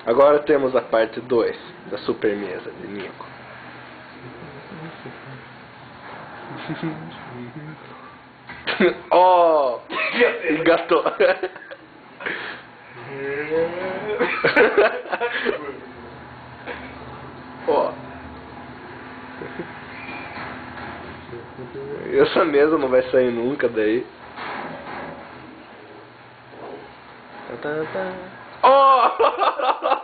Agora temos a parte 2 da super mesa de Nico. Oh! Engatou. Ó. Essa mesa não vai sair nunca daí. Oh!